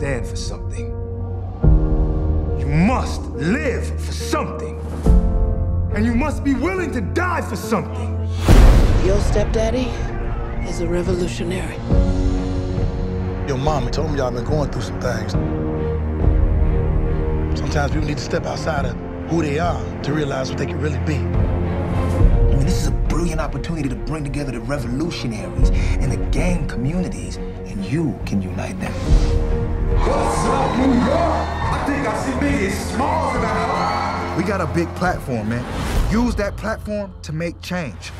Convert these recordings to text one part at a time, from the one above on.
stand for something. You must live for something. And you must be willing to die for something. Your stepdaddy is a revolutionary. Your mama told me y'all been going through some things. Sometimes people need to step outside of who they are to realize what they can really be. I mean, this is a brilliant opportunity to bring together the revolutionaries and the gang communities, and you can unite them. What's up, New York? I think I see Biggie Smalls in the house. We got a big platform, man. Use that platform to make change.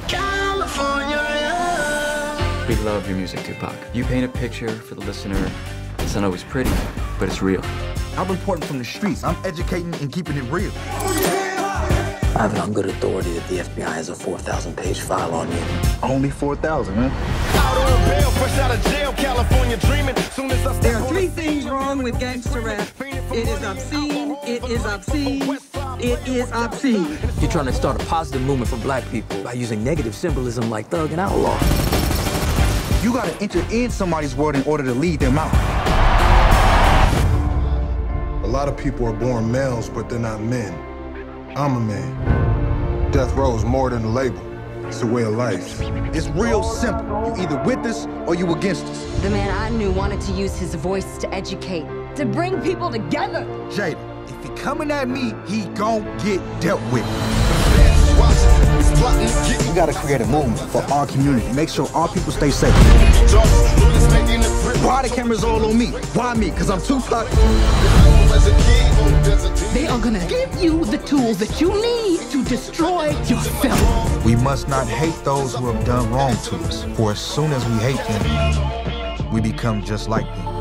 We love your music, Tupac. You paint a picture for the listener. It's not always pretty, but it's real. I'm reporting from the streets. I'm educating and keeping it real. I have it on good authority that the FBI has a 4,000-page file on you. Only 4,000, man. Out on bail, fresh out of jail, California dreaming. Soon as I There are three things wrong with gangster rap. It is obscene, it is obscene, it is obscene. You're trying to start a positive movement for black people by using negative symbolism like thug and outlaw. You gotta enter in somebody's world in order to lead them out. A lot of people are born males, but they're not men. I'm a man. Death row is more than a label. It's a way of life. It's real simple. You either with us or you against us. The man I knew wanted to use his voice to educate, to bring people together. Jada, if he coming at me, he gon' get dealt with. We gotta create a movement for our community. Make sure our people stay safe. Why the cameras all on me? Why me? Because I'm Tupac. They are gonna give you the tools that you need to destroy yourself. We must not hate those who have done wrong to us, for as soon as we hate them, we become just like them.